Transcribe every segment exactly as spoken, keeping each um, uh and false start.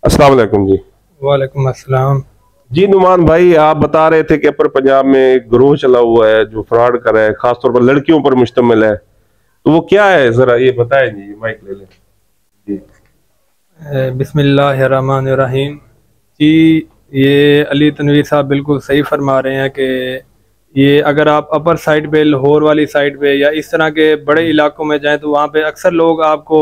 अस्सलाम वालेकुम जी। वालेकुम अस्सलाम। जी नुमान भाई, आप बता रहे थे कि अपर पंजाब में एक गिरोह चला हुआ है जो फ्रॉड कर रहा है, खासतौर पर लड़कियों पर मुश्तमिल है, तो वो क्या है, जरा ये बताएं जी। माइक ले लें जी। बिस्मिल्लाहिर्रहमानिर्रहीम जी। ये अली तनवीर साहब बिल्कुल सही फरमा रहे हैं कि ये अगर आप अपर साइड पे, लाहौर वाली साइड पे या इस तरह के बड़े इलाकों में जाएं तो वहाँ पे अक्सर लोग आपको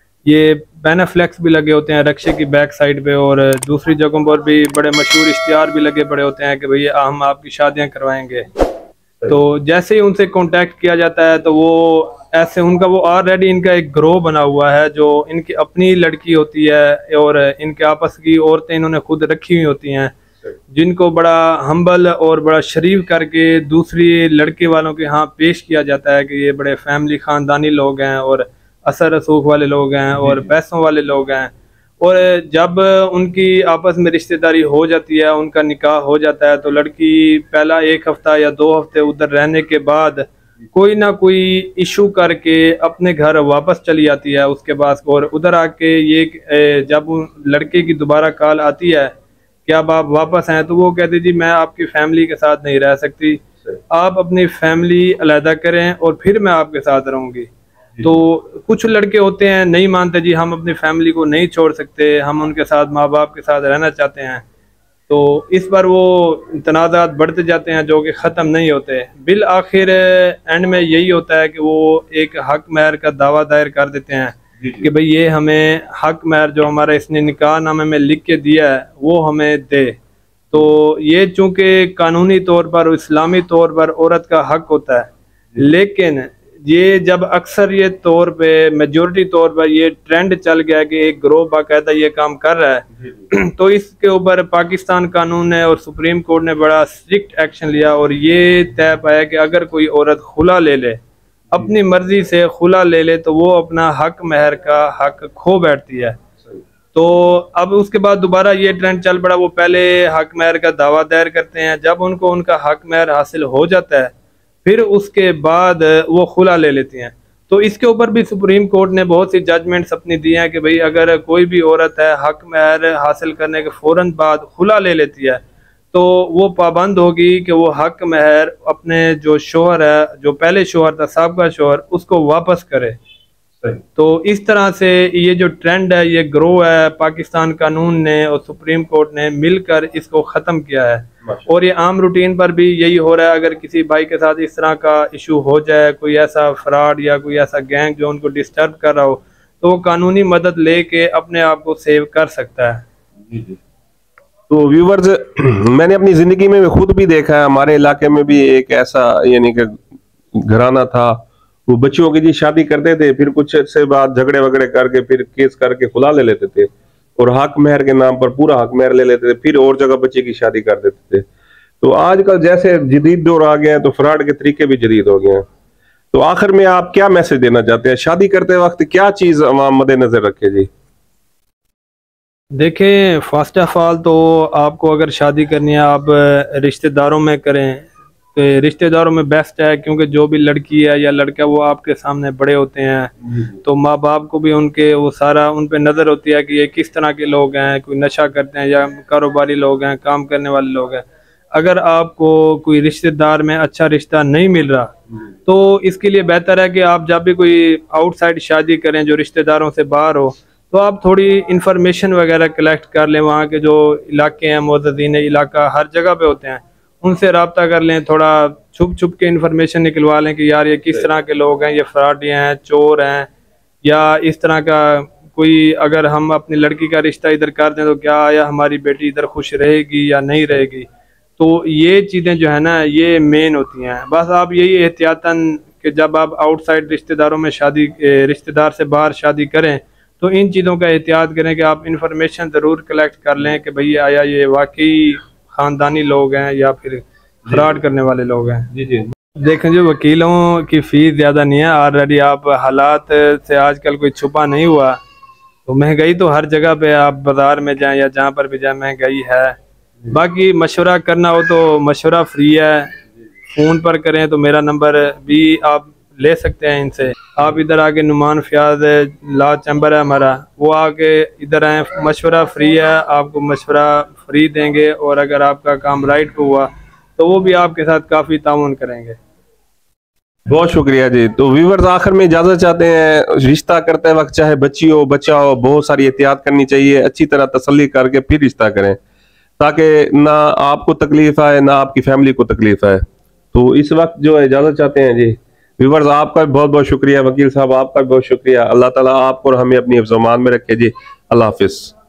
ये बेनाफ्लेक्स भी लगे होते हैं रक्शे की बैक साइड पे, और दूसरी जगहों पर भी बड़े मशहूर इश्तिहार भी लगे पड़े होते हैं कि भैया हम आपकी शादियाँ करवाएंगे। तो जैसे ही उनसे कांटेक्ट किया जाता है तो वो ऐसे उनका वो ऑलरेडी इनका एक ग्रोह बना हुआ है जो इनकी अपनी लड़की होती है और इनके आपस की औरतें इन्होंने खुद रखी हुई होती हैं, जिनको बड़ा हम्बल और बड़ा शरीफ करके दूसरी लड़के वालों के यहाँ पेश किया जाता है कि ये बड़े फैमिली ख़ानदानी लोग हैं और असर रसूख वाले लोग हैं और पैसों वाले लोग हैं। और जब उनकी आपस में रिश्तेदारी हो जाती है, उनका निकाह हो जाता है, तो लड़की पहला एक हफ्ता या दो हफ्ते उधर रहने के बाद कोई ना कोई इशू करके अपने घर वापस चली आती है उसके पास। और उधर आके ये जब लड़के की दोबारा कॉल आती है कि अब आप वापस हैं, तो वो कहती जी मैं आपकी फैमिली के साथ नहीं रह सकती, आप अपनी फैमिली अलहदा करें और फिर मैं आपके साथ रहूँगी। तो कुछ लड़के होते हैं नहीं मानते जी, हम अपनी फैमिली को नहीं छोड़ सकते, हम उनके साथ माँ बाप के साथ रहना चाहते हैं। तो इस पर वो तनाज़ात बढ़ते जाते हैं जो कि ख़त्म नहीं होते। बिल आखिर एंड में यही होता है कि वो एक हक महर का दावा दायर कर देते हैं कि भाई ये हमें हक महर जो हमारा इसने निकाह नामे में लिख के दिया है वो हमें दे। तो ये चूँकि कानूनी तौर पर, इस्लामी तौर पर औरत का हक होता है, लेकिन ये जब अक्सर ये तौर पे मेजोरिटी तौर पर ये ट्रेंड चल गया कि एक ग्रोह बाकायदा ये काम कर रहा है, तो इसके ऊपर पाकिस्तान कानून ने और सुप्रीम कोर्ट ने बड़ा स्ट्रिक्ट एक्शन लिया और ये तय पाया कि अगर कोई औरत खुला ले ले, अपनी मर्जी से खुला ले ले, तो वो अपना हक महर का हक खो बैठती है। तो अब उसके बाद दोबारा ये ट्रेंड चल पड़ा, वो पहले हक महर का दावा दायर करते हैं, जब उनको उनका हक महर हासिल हो जाता है फिर उसके बाद वो खुला ले लेती हैं। तो इसके ऊपर भी सुप्रीम कोर्ट ने बहुत सी जजमेंट्स अपनी दी हैं कि भाई अगर कोई भी औरत है हक महर हासिल करने के फ़ौरन बाद खुला ले लेती है तो वो पाबंद होगी कि वो हक महर अपने जो शोहर है, जो पहले शोहर था, साबका शोहर, उसको वापस करे। तो इस तरह से ये जो ट्रेंड है, ये ग्रो है, पाकिस्तान कानून ने और सुप्रीम कोर्ट ने मिलकर इसको ख़त्म किया है। और ये आम रूटीन पर भी यही हो रहा है। अगर किसी भाई के साथ इस तरह का इशू हो जाए, कोई ऐसा फ्रॉड या कोई ऐसा गैंग जो उनको डिस्टर्ब कर रहा हो, तो वो कानूनी मदद लेके अपने आप को सेव कर सकता है। जी जी। तो व्यूवर्स, मैंने अपनी जिंदगी में खुद भी देखा है, हमारे इलाके में भी एक ऐसा यानी कि घराना था, वो बच्चियों की जी शादी करते थे, फिर कुछ से बाद झगड़े वगड़े करके फिर केस करके खुला ले लेते थे और हक महर के नाम पर पूरा हक महर ले लेते थे, फिर और जगह बच्चे की शादी कर देते थे। तो आजकल जैसे जदीद दौर आ गए हैं तो फ्रॉड के तरीके भी जदीद हो गए हैं। तो आखिर में आप क्या मैसेज देना चाहते हैं, शादी करते वक्त क्या चीज अवाम मद्देनजर रखे जी? देखें, फर्स्ट ऑफ ऑल तो आपको अगर शादी करनी है आप रिश्तेदारों में करें, तो रिश्तेदारों में बेस्ट है, क्योंकि जो भी लड़की है या लड़का वो आपके सामने बड़े होते हैं, तो माँ बाप को भी उनके वो सारा उन पे नज़र होती है कि ये किस तरह के लोग हैं, कोई नशा करते हैं या कारोबारी लोग हैं, काम करने वाले लोग हैं। अगर आपको कोई रिश्तेदार में अच्छा रिश्ता नहीं मिल रहा तो इसके लिए बेहतर है कि आप जब भी कोई आउटसाइड शादी करें जो रिश्तेदारों से बाहर हो, तो आप थोड़ी इन्फॉर्मेशन वगैरह कलेक्ट कर लें। वहाँ के जो इलाके हैं, मुअज़्ज़िज़ीन इलाका हर जगह पे होते हैं, उनसे रब्ता कर लें, थोड़ा छुप छुप के इन्फॉर्मेशन निकलवा लें कि यार ये किस तरह के लोग हैं, ये फ्रॉडी हैं, चोर हैं, या इस तरह का कोई अगर हम अपनी लड़की का रिश्ता इधर कर दें तो क्या आया हमारी बेटी इधर खुश रहेगी या नहीं रहेगी। तो ये चीज़ें जो है ना, ये मेन होती हैं। बस आप यही एहतियातन कि जब आप आउटसाइड रिश्तेदारों में शादी, रिश्तेदार से बाहर शादी करें, तो इन चीज़ों का एहतियात करें कि आप इन्फॉर्मेशन ज़रूर कलेक्ट कर लें कि भैया आया ये वाकई ख़ानदानी लोग हैं या फिर फ्रॉड करने वाले लोग हैं। जी जी। देखें, जो वकीलों की फ़ीस ज़्यादा नहीं है, ऑलरेडी आप हालात से आजकल कोई छुपा नहीं हुआ, तो महंगाई तो हर जगह पे, आप बाज़ार में जाएं या जहाँ पर भी जाएं महंगाई है। बाकी मशवरा करना हो तो मशवरा फ्री है, फ़ोन पर करें तो मेरा नंबर भी आप ले सकते हैं इनसे। आप इधर आके नुमान फयाज लॉ चैम्बर है हमारा, वो आके इधर आए, मशवरा फ्री है, आपको मशवरा फ्री देंगे और अगर आपका काम राइट को हुआ तो वो भी आपके साथ काफ़ी ताउन करेंगे। बहुत शुक्रिया जी। तो व्यूअर्स, आखिर में इजाजत चाहते हैं, रिश्ता करते वक्त चाहे बच्ची हो बच्चा हो, बहुत सारी एहतियात करनी चाहिए, अच्छी तरह तसल्ली करके फिर रिश्ता करें ताकि ना आपको तकलीफ आए ना आपकी फैमिली को तकलीफ आए। तो इस वक्त जो है इजाजत चाहते हैं जी। व्यूअर्स, आपका बहुत बहुत शुक्रिया, वकील साहब आपका बहुत शुक्रिया। अल्लाह ताला आपको और हमें अपनी हिफ्ज़-ओ-मान में रखे जी। अल्लाह हाफिज।